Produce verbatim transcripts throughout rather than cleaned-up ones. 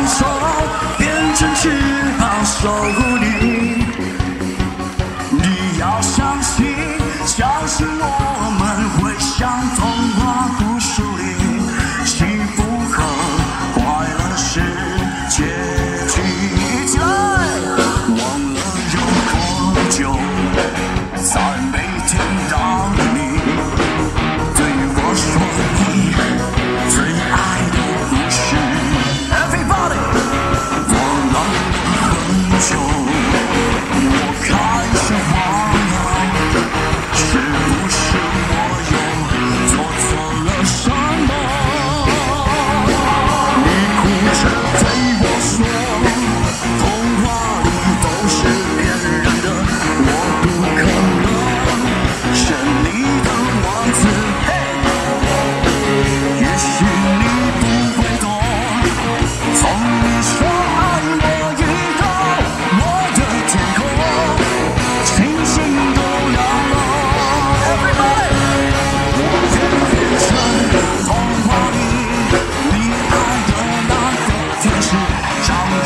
手变成翅膀守护你。你要相信，相信我们会像童话故事里，幸福和快乐是结局。一起来，忘了有多久，才没听到你对我说你最爱的故事。Everybody， 我等了很久，我开始忘了，是不是我又做错了什么？你哭着对我说，童话里都是骗人的，我不可能是你的王子。也许你不会懂，从你说爱我以后，我的天空星星都亮了。Everybody， 我愿变成童话里你爱的那个天使，让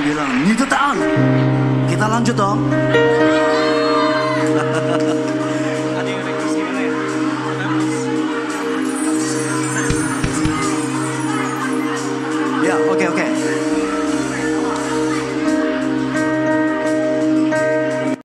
bilang,你的答案，kita lanjut dong.